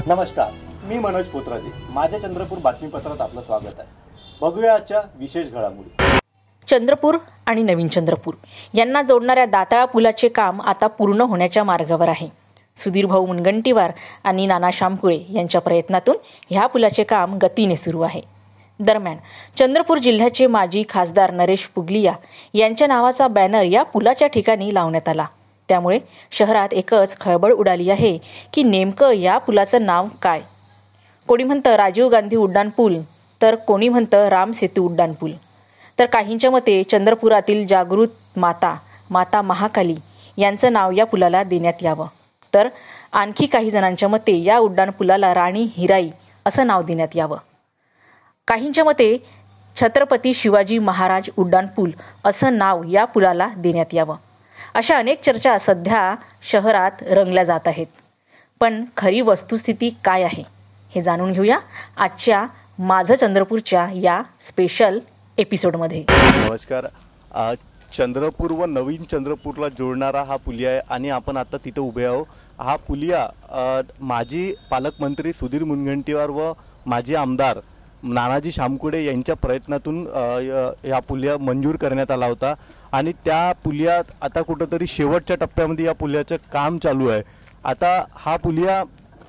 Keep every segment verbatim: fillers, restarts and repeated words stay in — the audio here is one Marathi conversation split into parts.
नमस्कार, मी मनोज पोत्राजी. माझ्या चंद्रपूर बातमीपत्रात आपलं स्वागत आहे. बघूया आजच्या विशेष घडामोडी. चंद्रपूर आणि नवीन चंद्रपूर यांना जोडणाऱ्या दाताळा पुलाचे काम आता पूर्ण होण्याच्या मार्गावर आहे. सुधीर भाऊ मुनगंटीवार आणि नाना शामकुळे यांच्या प्रयत्नातून ह्या पुलाचे काम गतीने सुरू आहे. दरम्यान चंद्रपूर जिल्ह्याचे माजी खासदार नरेश पुगलिया यांच्या नावाचा बॅनर या पुलाच्या ठिकाणी लावण्यात आला. त्यामुळे शहरात एकच खळबळ उडाली आहे की नेमकं या पुलाचं नाव काय. कोणी म्हणतं राजीव गांधी उड्डाण पूल, तर कोणी म्हणतं राम सेतू उड्डाण पूल, तर काहींच्या मते चंद्रपुरातील जागृत माता माता महाकाली यांचं नाव या पुलाला देण्यात यावं, तर आणखी काही जणांच्या मते या उड्डाण पुलाला राणी हिराई असं नाव देण्यात यावं. काहींच्या मते छत्रपती शिवाजी महाराज उड्डाण पूल असं नाव या पुलाला देण्यात यावं. अशा अनेक चर्चा सध्या शहरात रंगल्या जात आहेत. पण खरी वस्तुस्थिती काय आहे हे जाणून घेऊया आजच्या माझं चंद्रपूरच्या या स्पेशल एपिसोडमध्ये. नमस्कार. चंद्रपूर व नवीन चंद्रपूरला जोडणारा हा पुलिया आहे आणि आपण आता तिथे उभे आहोत. हा पुलिया माजी पालकमंत्री सुधीर मुनगंटीवार व माजी आमदार नानाजी शामकुळे यांच्या प्रयत्नातून या पुलिया मंजूर करण्यात आला होता आणि त्या पुलियात आता कुठंतरी शेवटच्या टप्प्यामध्ये या पुलियाचं काम चालू आहे. आता हा पुलिया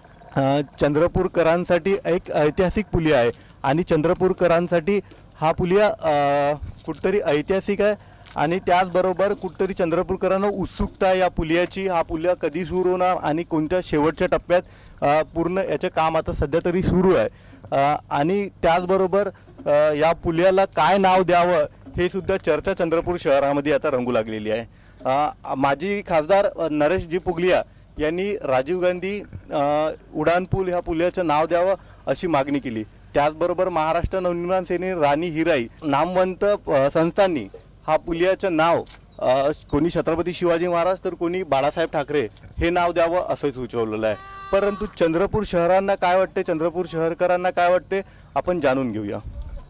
चंद्रपूरकरांसाठी एक ऐतिहासिक पुलिया आहे आणि चंद्रपूरकरांसाठी हा पुलिया कुठंतरी ऐतिहासिक आहे आणि त्याचबरोबर कुठंतरी चंद्रपूरकरांना उत्सुकता या पुलियाची. हा पुलिया कधी सुरू होणार आणि कोणत्या शेवटच्या टप्प्यात पूर्ण याचं काम आता सध्या तरी सुरू आहे. आणि त्याचबरोबर या पुलियाला काय नाव द्यावं हे सुद्धा चर्चा चंद्रपूर शहरामध्ये आता रंगू लागलेली आहे. माजी खासदार नरेशजी पुगलिया यांनी राजीव गांधी उड्डाण पूल ह्या पुलियाचं नाव द्यावं अशी मागणी केली. त्याचबरोबर महाराष्ट्र नवनिर्माण सेनेने राणी हिराई नामवंत संस्थांनी हा पुलियाचं नाव कोणी छत्रपती शिवाजी महाराज तर कोणी बाळासाहेब ठाकरे हे नाव द्यावं असं सुचवलेलं आहे. परंतु चंद्रपूर शहरांना काय वाटते, चंद्रपूर शहरकरांना काय वाटते आपण जाणून घेऊया.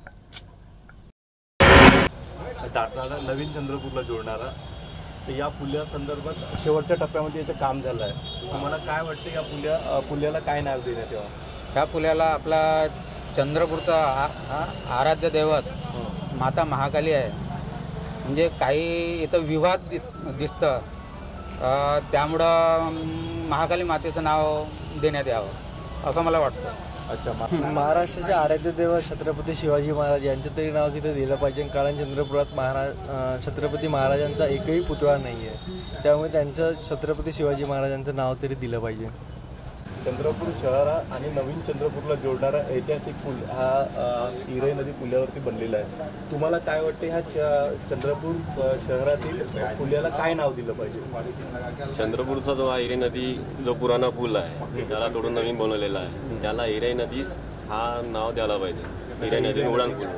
दाताळा नवीन चंद्रपूरला जोडणारा या पुल्या संदर्भात शेवटच्या टप्प्यामध्ये याचं काम झालं आहे. तुम्हाला काय वाटते या पुल्या पुल्याला काय नाव देण्यात यावं? ह्या पुल्याला आपला चंद्रपूरचा हा आराध्य दैवत माता महाकाली आहे. म्हणजे काही इथं विवाद दि दिसतं त्यामुळं महाकाली मातेचं नाव देण्यात यावं असं मला वाटतं. अच्छा, महाराष्ट्राचे आराध्य दैवत छत्रपती शिवाजी महाराज यांचं तरी नाव तिथे दिलं पाहिजे, कारण चंद्रपुरात महाराज छत्रपती महाराजांचा एकही पुतळा नाही आहे. त्यामुळे त्यांचं छत्रपती शिवाजी महाराजांचं नाव तरी दिलं पाहिजे. चंद्रपूर शहर आणि नवीन चंद्रपूरला जोडणारा ऐतिहासिक पूल हा हिराई नदी पुलावरती बनलेला आहे. तुम्हाला काय वाटते ह्या चंद्रपूर शहरातील पुलाला काय नाव दिलं पाहिजे? चंद्रपूरचा जो हिराई नदी जो पुराणा पूल आहे त्याला तोडून नवीन बनवलेला आहे, त्याला हिराई नदीस हा नाव द्यायला पाहिजे, हिराई नदी उड्डाण पूल.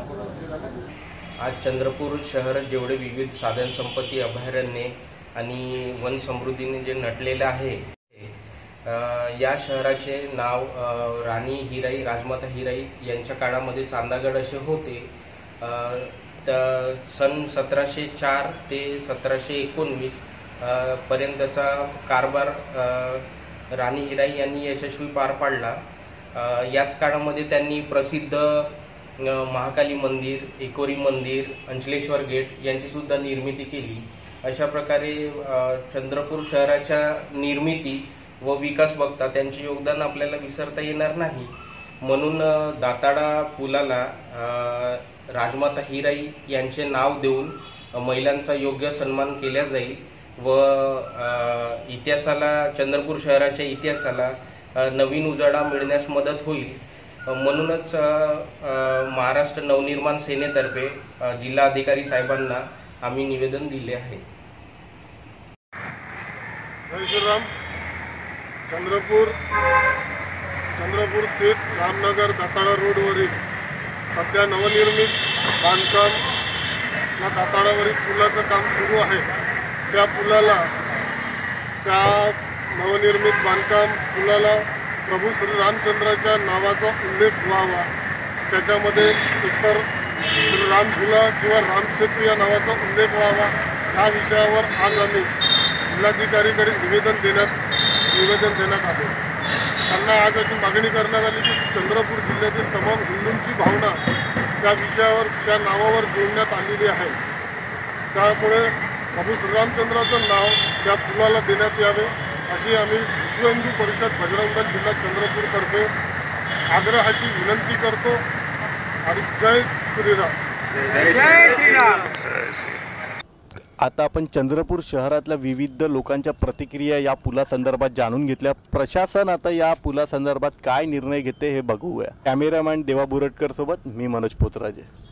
आज चंद्रपूर शहर जेवढे विविध साधन संपत्ती, अभयारण्ये आणि वन समृद्धीने जे नटलेलं आहे, या शहराचे नाव राणी हिराई राजमाता हिराई यांच्या काळामध्ये चांदागड असे होते. तर सन सतराशे चार ते सतराशे एकोणवीस पर्यंतचा कारभार राणी हिराई यांनी यशस्वी पार पाडला. याच काळामध्ये त्यांनी प्रसिद्ध महाकाली मंदिर, एकोरी मंदिर, अंचलेश्वर गेट यांचीसुद्धा निर्मिती केली. अशा प्रकारे चंद्रपूर शहराच्या निर्मिती व विकास बघता त्यांचे योगदान आपल्याला विसरता येणार नाही. म्हणून दाताळा पुलाला राजमाता हिराई यांचे नाव देऊन महिलांचा योग्य सन्मान केला जाईल व इतिहासाला, चंद्रपूर शहराच्या इतिहासाला नवीन उजाळा मिळण्यास मदत होईल. म्हणूनच महाराष्ट्र नवनिर्माण सेनेतर्फे जिल्हाधिकारी साहेबांना आम्ही निवेदन दिले आहे. चंद्रपूर चंद्रपूर स्थित रामनगर दाताळा रोडवरील सध्या नवनिर्मित बांधकाम या दाताळावरील पुलाचं काम सुरू आहे. त्या पुलाला त्या नवनिर्मित बांधकाम पुलाला प्रभू श्री रामचंद्राच्या नावाचा उल्लेख व्हावा, त्याच्यामध्ये एकतर श्री राम झुला किंवा रामसेतू या नावाचा उल्लेख व्हावा, ह्या विषयावर आज आम्ही जिल्हाधिकारीकडे निवेदन देण्यात निवेदन देण्यात आले. त्यांना आज अशी मागणी करण्यात आली की चंद्रपूर जिल्ह्यातील तमाम हिंदूंची भावना त्या विषयावर त्या नावावर जोडण्यात आलेली आहे. त्यामुळे प्रभू श्रीरामचंद्राचं नाव त्या पुलाला देण्यात यावे अशी आम्ही विश्व हिंदू परिषद बजरंग दल जिल्हा चंद्रपूरतर्फे आग्रहाची विनंती करतो. आणि जय श्रीराम. आता आपण चंद्रपूर शहरातल्या विविध लोकांच्या प्रतिक्रिया या पुलासंदर्भात जाणून घेतल्या. प्रशासन आता या पुलासंदर्भात काय निर्णय घेते हे बघूया. कॅमेरामॅन देवा बोरटकर सोबत मी मनोज पोतराजे.